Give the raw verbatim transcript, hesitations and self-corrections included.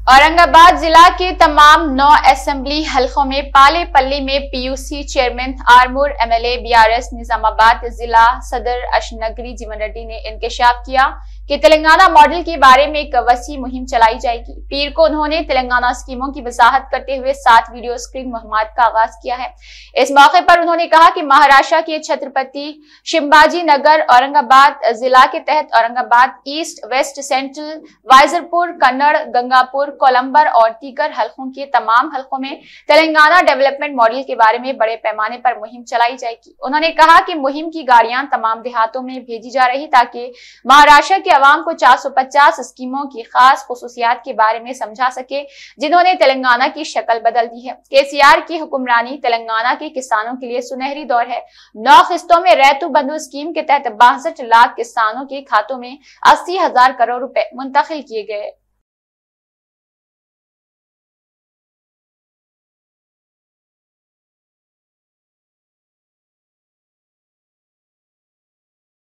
औरंगाबाद जिला के तमाम नौ असेंबली हलकों में पाले पल्ली में PUC chairman Armoor MLA BRS Nizamabad जिला सदर अशनगरी जीवन रेड्डी ने इंकशाफ किया कि तेलंगाना मॉडल के बारे में एक वसी मुहिम चलाई जाएगी। पीर को उन्होंने तेलंगाना स्कीमों की वजाहत करते हुए सात वीडियो स्क्रीन मुहिम का आगाज किया है। इस मौके पर उन्होंने कहा कि महाराष्ट्र के छत्रपति शिवाजी नगर औरंगाबाद जिला के तहत Aurangabad east, west, central, Vaijapur, Kannad, Gangapur, कोलंबर और दीगर हलकों के तमाम हलकों में तेलंगाना डेवलपमेंट मॉडल के बारे में बड़े पैमाने पर मुहिम चलाई जाएगी। उन्होंने कहा कि मुहिम की गाड़ियां तमाम देहातों में भेजी जा रही ताकि महाराष्ट्र के अवाम को चार सौ पचास स्कीमों की खास खुसूसियात के बारे में समझा सके, जिन्होंने तेलंगाना की शक्ल बदल दी है। केसीआर की हुक्मरानी तेलंगाना के किसानों के लिए सुनहरी दौर है। नौ किस्तों में रैतु बंधु स्कीम के तहत बासठ लाख किसानों के खातों में अस्सी हजार करोड़ रुपए मुंतकिल किए गए।